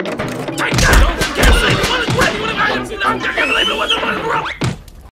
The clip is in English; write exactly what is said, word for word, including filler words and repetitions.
I can't believe it wasn't one in a row!